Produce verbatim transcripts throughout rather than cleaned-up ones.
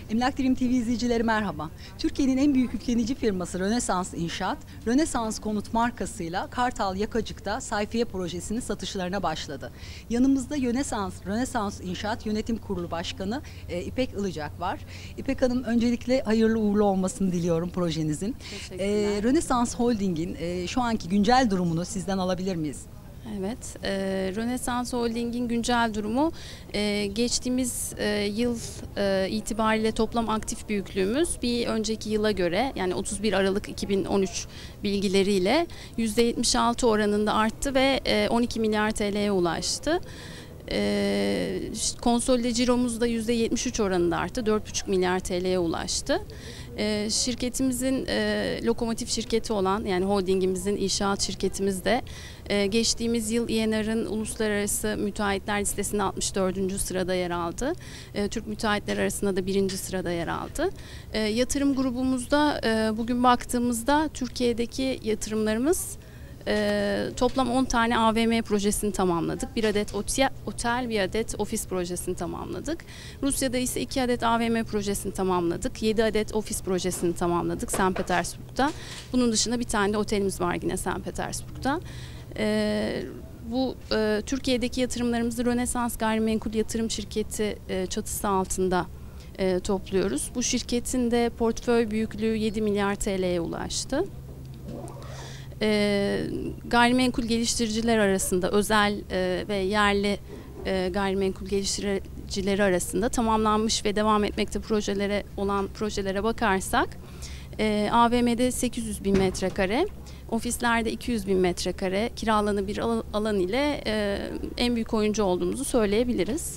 Emlak Dream T V izleyicileri merhaba. Türkiye'nin en büyük yüklenici firması Rönesans İnşaat, Rönesans Konut markasıyla Kartal Yakacık'ta Sayfiye projesinin satışlarına başladı. Yanımızda Rönesans, Rönesans İnşaat Yönetim Kurulu Başkanı e, İpek Ilıcak var. İpek Hanım, öncelikle hayırlı uğurlu olmasını diliyorum projenizin. E, Rönesans Holding'in e, şu anki güncel durumunu sizden alabilir miyiz? Evet, e, Rönesans Holding'in güncel durumu e, geçtiğimiz e, yıl e, itibariyle toplam aktif büyüklüğümüz bir önceki yıla göre, yani otuz bir Aralık iki bin on üç bilgileriyle yüzde yetmiş altı oranında arttı ve e, on iki milyar T L'ye ulaştı. E, konsolide ciromuz da yüzde yetmiş üç oranında arttı, dört buçuk milyar T L'ye ulaştı. E, şirketimizin e, lokomotif şirketi olan, yani holdingimizin inşaat şirketimiz de e, geçtiğimiz yıl İ N R'ın uluslararası müteahhitler listesinde altmış dördüncü sırada yer aldı. E, Türk müteahhitler arasında da birinci sırada yer aldı. E, yatırım grubumuzda e, bugün baktığımızda Türkiye'deki yatırımlarımız Ee, toplam on tane A V M projesini tamamladık. Bir adet otel, bir adet ofis projesini tamamladık. Rusya'da ise iki adet A V M projesini tamamladık. Yedi adet ofis projesini tamamladık Sankt Petersburg'da. Bunun dışında bir tane de otelimiz var yine Sankt Petersburg'da. Ee, bu e, Türkiye'deki yatırımlarımızı Rönesans Gayrimenkul Yatırım Şirketi e, çatısı altında e, topluyoruz. Bu şirketin de portföy büyüklüğü yedi milyar T L'ye ulaştı. E, gayrimenkul geliştiriciler arasında, özel e, ve yerli e, gayrimenkul geliştiricileri arasında tamamlanmış ve devam etmekte projelere olan projelere bakarsak e, A V M'de sekiz yüz bin metrekare, ofislerde iki yüz bin metrekare kiralanabilir alan ile e, en büyük oyuncu olduğumuzu söyleyebiliriz.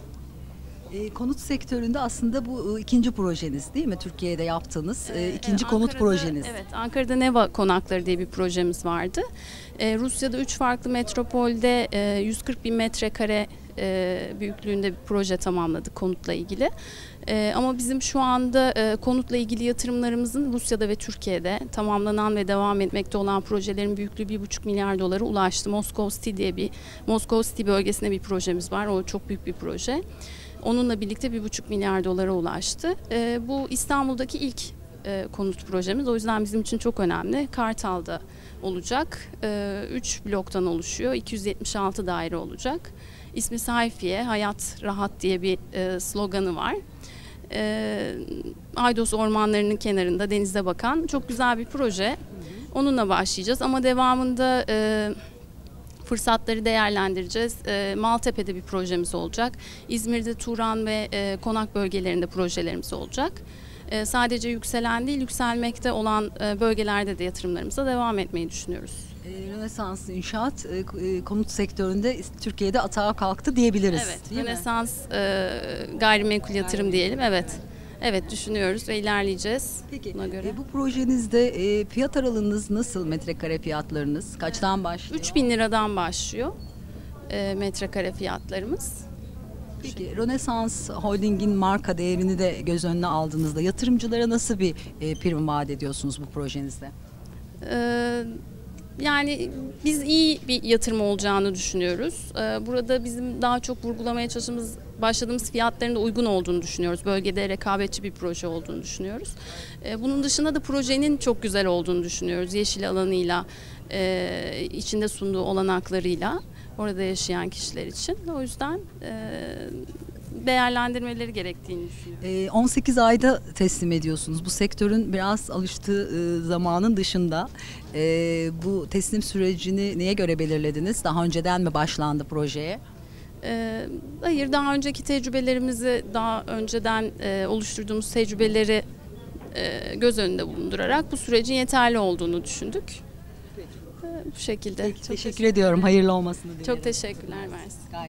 E, konut sektöründe aslında bu e, ikinci projeniz değil mi? Türkiye'de yaptığınız e, ikinci evet, konut projeniz. Evet, Ankara'da Neva Konakları diye bir projemiz vardı. E, Rusya'da üç farklı metropolde e, yüz kırk bin metrekare e, büyüklüğünde bir proje tamamladık konutla ilgili. E, ama bizim şu anda e, konutla ilgili yatırımlarımızın Rusya'da ve Türkiye'de tamamlanan ve devam etmekte olan projelerin büyüklüğü bir buçuk milyar dolara ulaştı. Moscow City diye bir Moscow City bölgesinde bir projemiz var. O çok büyük bir proje. Onunla birlikte bir buçuk milyar dolara ulaştı. E, bu İstanbul'daki ilk e, konut projemiz. O yüzden bizim için çok önemli. Kartal'da olacak. E, üç bloktan oluşuyor. iki yüz yetmiş altı daire olacak. İsmi Sayfiye, Hayat Rahat diye bir e, sloganı var. E, Aydos ormanlarının kenarında denize bakan çok güzel bir proje. Onunla başlayacağız ama devamında E, fırsatları değerlendireceğiz. E, Maltepe'de bir projemiz olacak. İzmir'de Turan ve e, Konak bölgelerinde projelerimiz olacak. E, sadece yükselen değil, yükselmekte olan e, bölgelerde de yatırımlarımıza devam etmeyi düşünüyoruz. E, Rönesans İnşaat e, konut sektöründe Türkiye'de atağa kalktı diyebiliriz. Evet, değil Rönesans e, gayrimenkul yatırım diyelim. Evet. Evet, düşünüyoruz ve ilerleyeceğiz. Peki, buna göre. E, bu projenizde e, fiyat aralığınız nasıl, metrekare fiyatlarınız? Kaçtan başlıyor? üç bin liradan başlıyor e, metrekare fiyatlarımız. Peki, Rönesans Holding'in marka değerini de göz önüne aldığınızda yatırımcılara nasıl bir e, prim vaat ediyorsunuz bu projenizde? Ee, Yani biz iyi bir yatırım olacağını düşünüyoruz. Ee, Burada bizim daha çok vurgulamaya çalıştığımız, başladığımız fiyatların da uygun olduğunu düşünüyoruz. Bölgede rekabetçi bir proje olduğunu düşünüyoruz. Ee, Bunun dışında da projenin çok güzel olduğunu düşünüyoruz. Yeşil alanıyla, e, içinde sunduğu olanaklarıyla orada yaşayan kişiler için. O yüzden e, değerlendirmeleri gerektiğini düşünüyorum. E, on sekiz ayda teslim ediyorsunuz. Bu sektörün biraz alıştığı e, zamanın dışında e, bu teslim sürecini neye göre belirlediniz? Daha önceden mi başlandı projeye? Ee, hayır, daha önceki tecrübelerimizi, daha önceden e, oluşturduğumuz tecrübeleri e, göz önünde bulundurarak bu sürecin yeterli olduğunu düşündük. Ee, bu şekilde. Peki, teşekkür ediyorum. Hayırlı olmasını dilerim. Çok teşekkürler, Mersi.